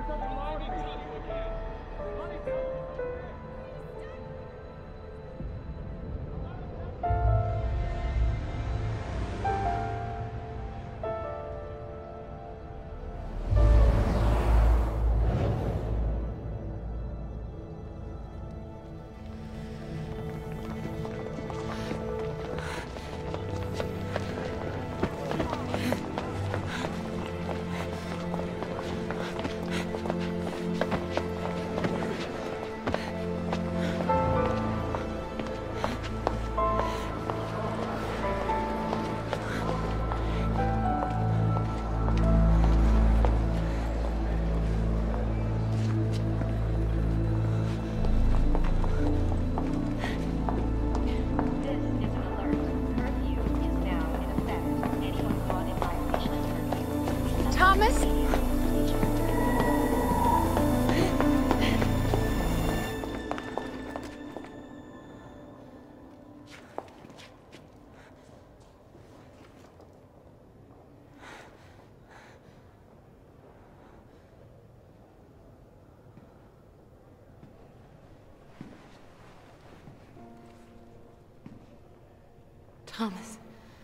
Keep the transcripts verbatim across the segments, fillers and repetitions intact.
Thomas.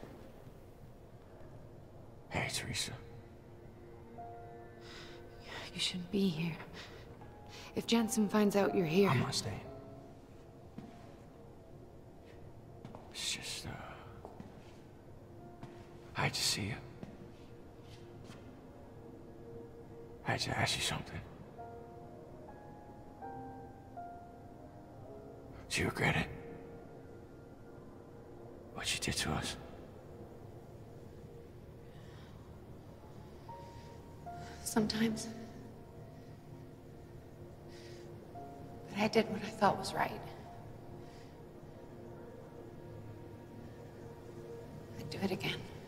Hey, Teresa. You shouldn't be here. If Jensen finds out you're here... I'm not staying. It's just, uh... I had to see you. I had to ask you something. Do you regret it? What you did to us? Sometimes. But I did what I thought was right. I'd do it again.